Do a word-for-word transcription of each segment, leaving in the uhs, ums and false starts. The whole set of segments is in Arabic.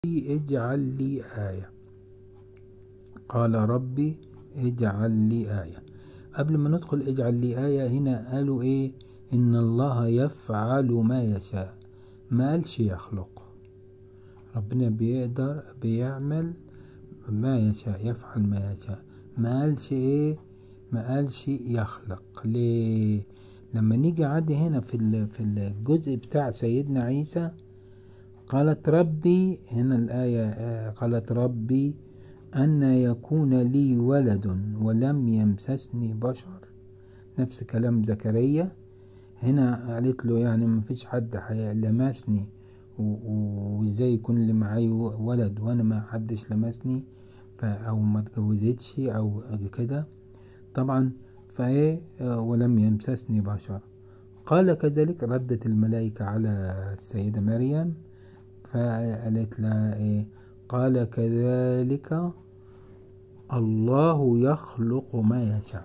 اجعل لي آية. قال ربي اجعل لي آية. قبل ما ندخل اجعل لي آية، هنا قالوا ايه؟ ان الله يفعل ما يشاء، ما قالش يخلق. ربنا بيقدر بيعمل ما يشاء، يفعل ما يشاء، ما قالش ايه؟ ما قالش يخلق. ليه؟ لما نيجي عادي هنا في في الجزء بتاع سيدنا عيسى، قالت ربي، هنا الآية قالت ربي أن يكون لي ولد ولم يمسسني بشر. نفس كلام زكريا. هنا قالت له يعني مفيش حد لمسني، وازاي يكون لي معاي ولد وانا ما حدش لمسني، او ما اتجوزتش او كده طبعا. فايه ولم يمسسني بشر. قال كذلك ردت الملائكة على السيدة مريم، فقالت لها ايه؟ قال كذلك الله يخلق ما يشاء.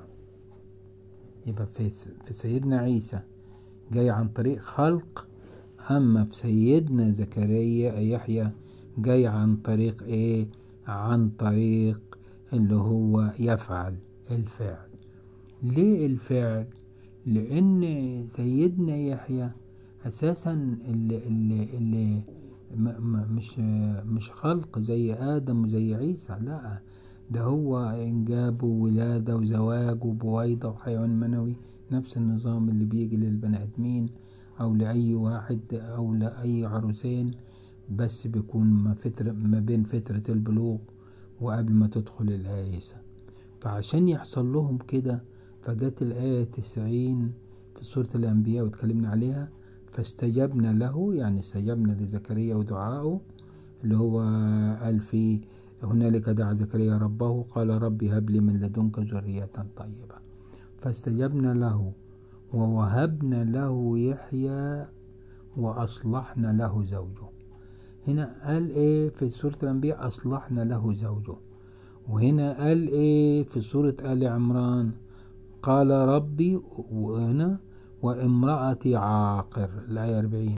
يبقى في في سيدنا عيسى جاي عن طريق خلق، اما في سيدنا زكريا يحيى جاي عن طريق ايه؟ عن طريق اللي هو يفعل الفعل. ليه الفعل؟ لان سيدنا يحيى اساسا اللي, اللي, اللي مش مش خلق زي آدم وزي عيسى، لا، ده هو إنجاب وولادة وزواج وبويضة وحيوان منوي، نفس النظام اللي بيجي للبني آدمين أو لأي واحد أو لأي عروسين، بس بيكون ما, فترة ما بين فترة البلوغ وقبل ما تدخل العيسى. فعشان يحصل لهم كده فجت الآية تسعين في سورة الأنبياء واتكلمنا عليها، فاستجبنا له، يعني استجبنا لزكريا ودعائه، اللي هو قال فيه هنالك دعا زكريا ربه قال ربي هب لي من لدنك ذرية طيبة، فاستجبنا له ووهبنا له يحيى وأصلحنا له زوجه. هنا قال ايه في سورة الأنبياء؟ أصلحنا له زوجه. وهنا قال ايه في سورة آل عمران؟ قال ربي، وهنا وامرأتي عاقر، الآية أربعين.